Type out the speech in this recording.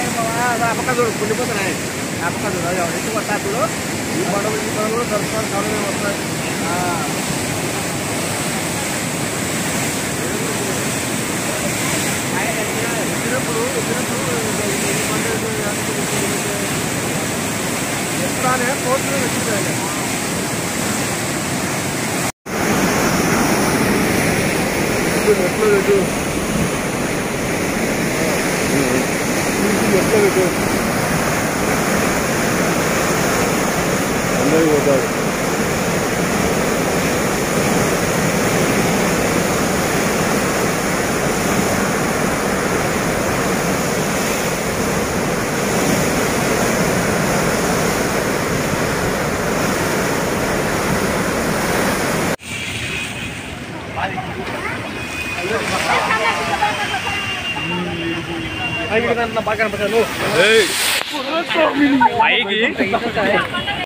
పక్క చూడు కుండిపోతున్నాయి ఆ పక్క చూడు ఎక్కువ వస్తా చూడు ఈ పడవలు దర్శనాలు కావడమే వస్తాయి వచ్చినప్పుడు ఎట్లానే కోర్టులో వచ్చింది అందరూ పోతారు పైకి